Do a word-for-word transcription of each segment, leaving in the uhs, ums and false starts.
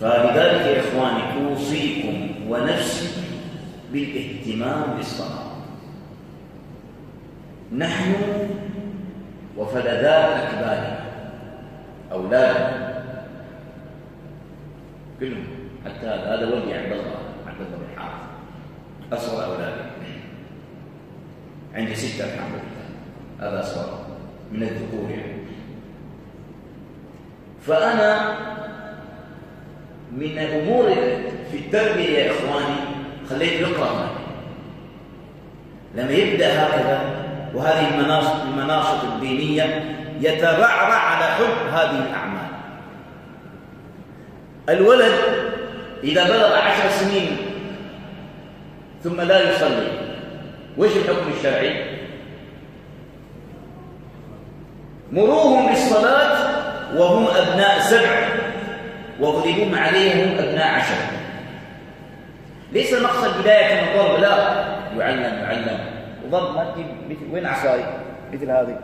فلذلك يا إخواني أوصيكم ونفسي بالاهتمام بالصلاة. نحن وفلذات أكبارنا أولادنا كلهم، حتى هذا ولدي عبد الله عبد الله بن حارث أصغر أولادي، عندي ستة الحمد لله، هذا أصغر من الذكور يعني. فأنا من الأمور في التربية يا إخواني خليته يقرأ معي لما يبدأ هكذا، وهذه المناشط المناشط الدينية يترعرع على حب هذه الأعمال. الولد إذا بلغ عشر سنين ثم لا يصلي، وش الحكم الشرعي؟ مروهم بالصلاة وهم أبناء سبع واضربوهم عليهم أبناء عشر. ليس المقصد بداية الضرب، لا، يعلم يعلم وضرب ما تجيب مثل وين عصاي مثل هذه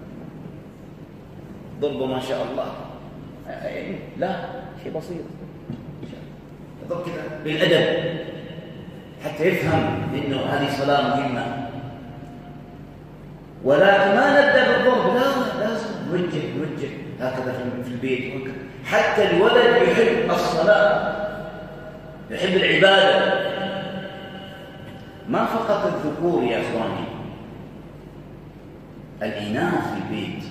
ضربه ما شاء الله، لا، شيء بسيط، ضرب كذا بالأدب حتى يفهم إنه هذه صلاة مهمة. ولكن ما نبدأ بالضرب، لا، لازم نوجه نوجه هكذا في البيت وكذا. حتى الولد يحب الصلاة، يحب العبادة، ما فقط الذكور يا أخواني، الإناث في البيت.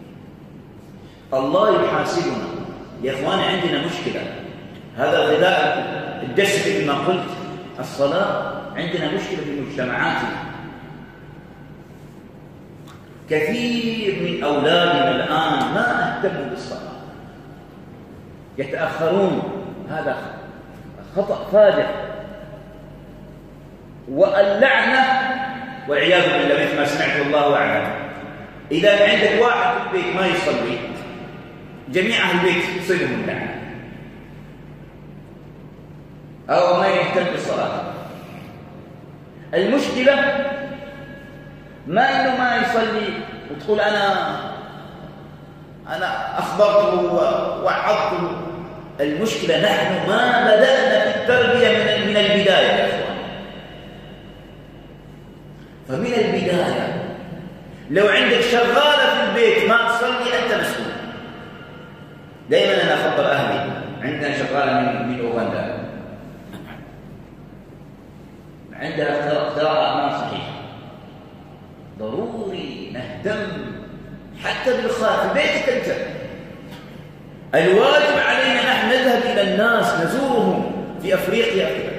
الله يحاسبنا يا أخواني، عندنا مشكلة. هذا الغذاء الدسم كما قلت، الصلاة عندنا مشكلة في مجتمعاتنا. كثير من أولادنا الآن ما اهتموا بالصلاة، يتأخرون، هذا خطأ فادح. واللعنة والعياذ بالله مثل ما سمعت الله أعلم، إذا عندك واحد في البيت ما يصلي جميع أهل البيت يصيبهم اللعنة أو ما يهتم بالصلاة. المشكلة ما إنه ما يصلي وتقول أنا أنا أخبرته ووعظته. المشكلة نحن ما بدأنا في التربية من من البداية يا إخوان. فمن البداية لو عندك شغالة في البيت ما تصلي أنت مسؤول. دائما أنا أخبر أهلي، عندنا شغالة من من أوغندا عندها قراءة ما صحيحة، ضروري نهتم حتى بالخارج في بيتك أنت. الواجب علينا نحن نذهب إلى الناس نزورهم في أفريقيا